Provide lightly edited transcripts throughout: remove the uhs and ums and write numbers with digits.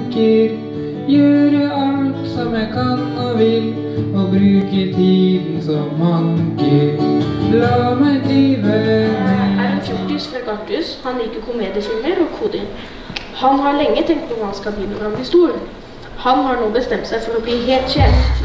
tenker, gjøre alt som jeg kan og vil, og bruke tiden som manker. La meg drive med. En fjortis fra Gartus. Han liker komediefilmer og koder. Han har lenge tenkt på hva han skal bli når han blir stor. Han har nå bestemt seg for å bli helt sjef.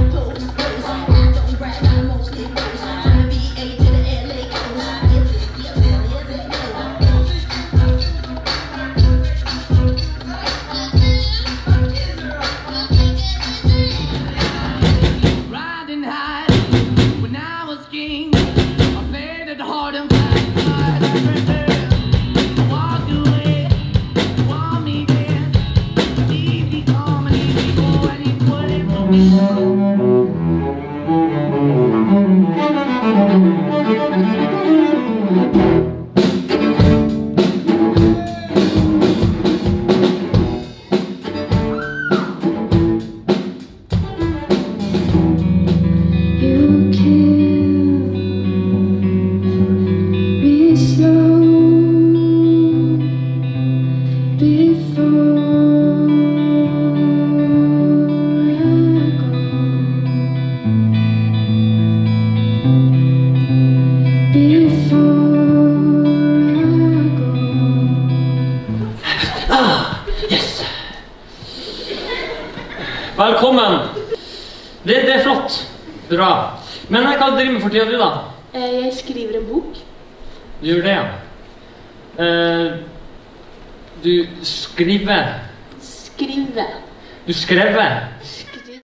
Velkommen! Det er flott. Bra. Men hva driver du med for tiden, du da? Jeg skriver en bok. Du gjør det, ja. Du skriver. Skrive. Du skrever.